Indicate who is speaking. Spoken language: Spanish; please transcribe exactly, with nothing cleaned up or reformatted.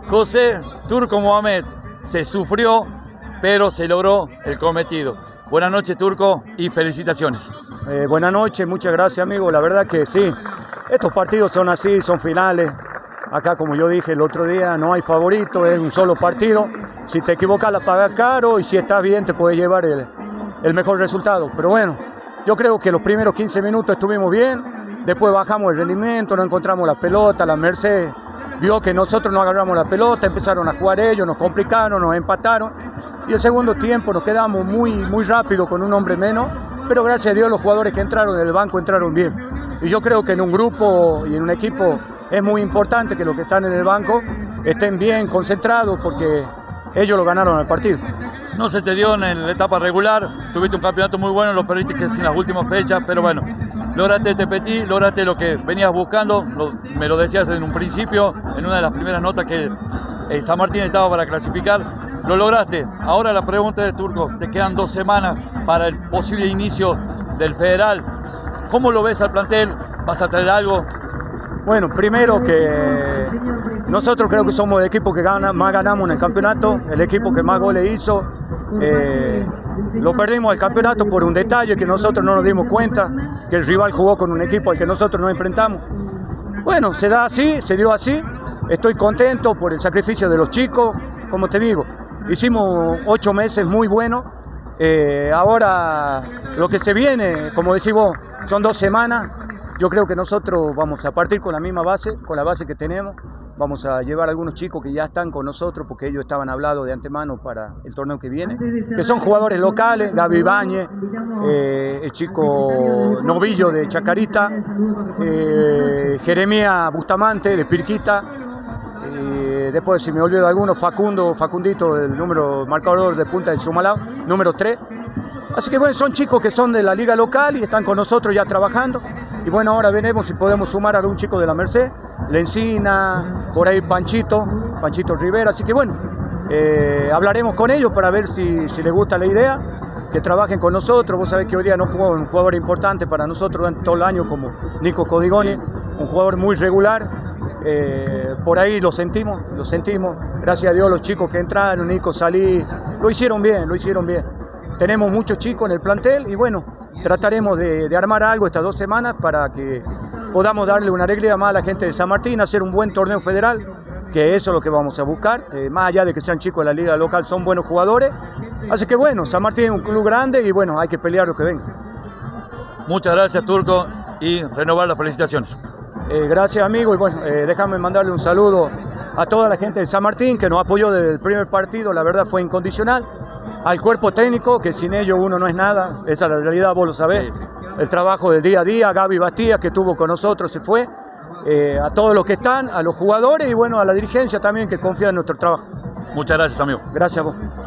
Speaker 1: José Turco Mohamed, se sufrió, pero se logró el cometido. Buenas noches, Turco, y felicitaciones.
Speaker 2: Eh, buenas noches, muchas gracias, amigo. La verdad que sí, estos partidos son así, son finales. Acá, como yo dije el otro día, no hay favorito, es un solo partido. Si te equivocas la pagas caro y si estás bien te puedes llevar el, el mejor resultado. Pero bueno, yo creo que los primeros quince minutos estuvimos bien, después bajamos el rendimiento, no encontramos la pelota, la Merced vio que nosotros no agarramos la pelota, empezaron a jugar ellos, nos complicaron, nos empataron. Y el segundo tiempo nos quedamos muy, muy rápido con un hombre menos, pero gracias a Dios los jugadores que entraron del banco entraron bien. Y yo creo que en un grupo y en un equipo es muy importante que los que están en el banco estén bien concentrados porque ellos lo ganaron al partido.
Speaker 1: No se te dio en la etapa regular, tuviste un campeonato muy bueno, lo perdiste en las últimas fechas, pero bueno, lograste este petit, lograste lo que venías buscando, lo, me lo decías en un principio, en una de las primeras notas que eh, San Martín estaba para clasificar, lo lograste. Ahora la pregunta es, Turco, te quedan dos semanas para el posible inicio del Federal. ¿Cómo lo ves al plantel? ¿Vas a traer algo?
Speaker 2: Bueno, primero que nosotros creo que somos el equipo que gana, más ganamos en el campeonato, el equipo que más goles hizo. Eh, lo perdimos el campeonato por un detalle que nosotros no nos dimos cuenta, que el rival jugó con un equipo al que nosotros nos enfrentamos. Bueno, se da así, se dio así. Estoy contento por el sacrificio de los chicos, como te digo. Hicimos ocho meses muy buenos. Eh, ahora lo que se viene, como decís vos, son dos semanas. Yo creo que nosotros vamos a partir con la misma base, con la base que tenemos. Vamos a llevar a algunos chicos que ya están con nosotros porque ellos estaban hablados de antemano para el torneo que viene, que son jugadores locales, Gaby Ibáñez, eh, el chico Novillo de Chacarita, eh, Jeremías Bustamante de Pirquita, eh, después si me olvido de alguno, Facundo, Facundito, el número marcador de punta de Sumalao, número tres. Así que bueno, son chicos que son de la liga local y están con nosotros ya trabajando. Y bueno, ahora veremos si podemos sumar a algún chico de la Merced, Lencina, por ahí Panchito, Panchito Rivera. Así que bueno, eh, hablaremos con ellos para ver si, si les gusta la idea, que trabajen con nosotros. Vos sabés que hoy día no jugó un jugador importante para nosotros durante todo el año como Nico Codigoni, un jugador muy regular. Eh, por ahí lo sentimos, lo sentimos. Gracias a Dios los chicos que entraron, Nico, Salí, lo hicieron bien, lo hicieron bien. Tenemos muchos chicos en el plantel y bueno, trataremos de, de armar algo estas dos semanas para que podamos darle una alegría más a la gente de San Martín, hacer un buen torneo federal, que eso es lo que vamos a buscar, eh, más allá de que sean chicos de la liga local, son buenos jugadores. Así que bueno, San Martín es un club grande y bueno, hay que pelear lo que venga.
Speaker 1: Muchas gracias, Turco, y renovar las felicitaciones.
Speaker 2: Eh, gracias, amigo, y bueno, eh, déjame mandarle un saludo a toda la gente de San Martín que nos apoyó desde el primer partido, la verdad fue incondicional. Al cuerpo técnico, que sin ellos uno no es nada, esa es la realidad, vos lo sabés. Sí, sí. El trabajo del día a día, Gaby Bastías, que estuvo con nosotros, se fue. Eh, a todos los que están, a los jugadores y bueno, a la dirigencia también que confía en nuestro trabajo.
Speaker 1: Muchas gracias, amigo.
Speaker 2: Gracias a vos.